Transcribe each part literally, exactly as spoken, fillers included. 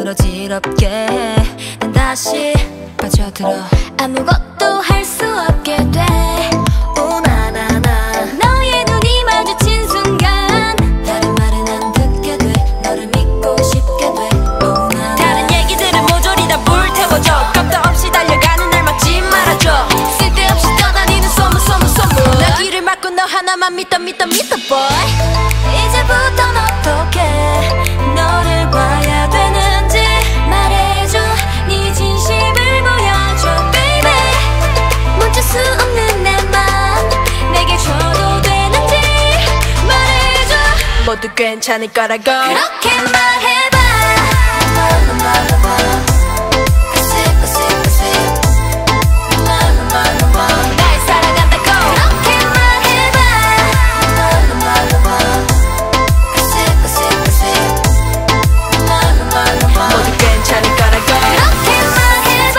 맘을 어지럽게 난 다시 빠져들어 아무것도 할 수 없게 돼 오나나나 너의 눈이 마주친 순간 다른 말은 안 듣게 돼 너를 믿고 싶게 돼 오나나 다른 얘기들은 모조리 다 불태워줘 겁도 없이 달려가는 날 막지 말아줘 쓸데없이 떠다니는 소문 소문 소문 나 귀를 막고 너 하나만 믿어 믿어 믿어 boy 이제부턴 어떻게 너를 봐야 되는지 말해줘 네 진심을 보여줘 baby 멈출 수 없는 내 맘 내게 줘도 되는지 말해줘 모두 괜찮을 거라고 그렇게 말해봐 날 사랑한다고 그렇게 말해봐 모두 괜찮을 거라고 그렇게 말해봐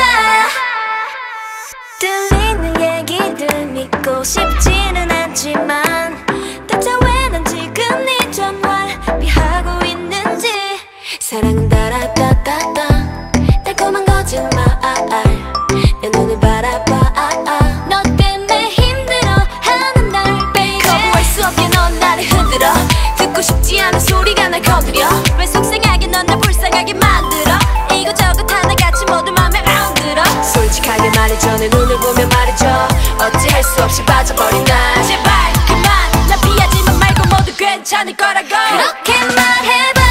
들리는 얘기들 믿고 싶지는 않지만 대체 왜 난 지금 네 전화를 피하고 있는지 사랑은 따라따따따 달콤한 거짓말 내 눈을 바라봐 너 때문에 힘들어하는 날 baby 거부할 수 없게 넌 나를 흔들어 듣고 싶지 않은 소리가 날 건드려 왜 속상하게 넌 날 불쌍하게 만들어 이것저것 하나같이 모두 맘에 안 들어 솔직하게 말해줘 내 눈을 보며 말해줘 어찌할 수 없이 빠져버린 날 제발 그만 나 피하지만 말고 모두 괜찮을 거라고 그렇게 말해봐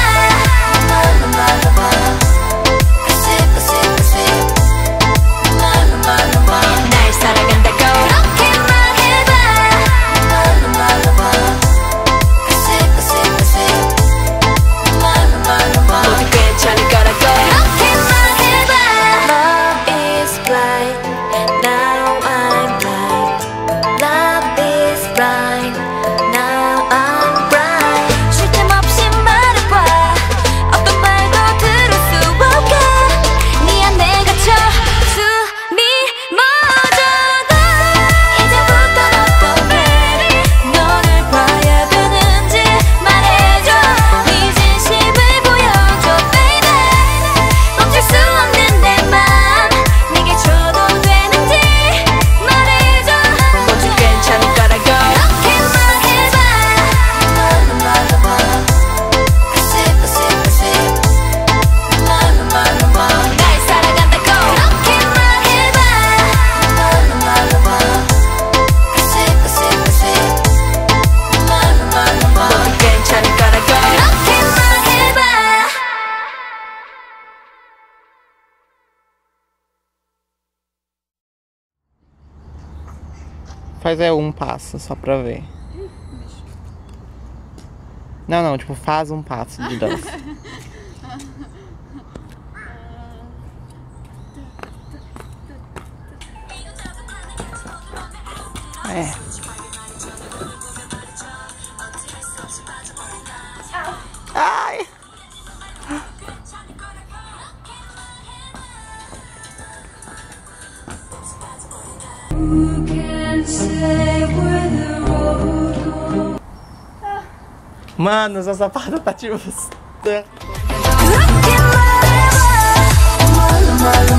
날 사랑한다고 그렇게 말해봐 모두 괜찮을 거라고 그렇게 말해봐 Love is blind Now I'm blind Love is blind Now I'm blind 쉴 틈 없이 말해봐 어떤 말도 들을 수 없게 네 안에 갇혀 숨이 멎어도 이제부턴 어떻게 너를 봐야 되는지 말해줘 네 진심을 보여줘 baby 멈출 수 없는 내 맘 내게 줘도 되는지 말해줘 모두 괜찮을 거라고 그렇게 말해봐 날 사랑한다고 그렇게 말해봐 모두 괜찮을 거라고 그렇게 말해봐 Faz é um passo, só pra ver. Não, não, tipo, faz um passo de dança. É. Ai! Mano, essa sapada tá tipo... 그렇게 말해봐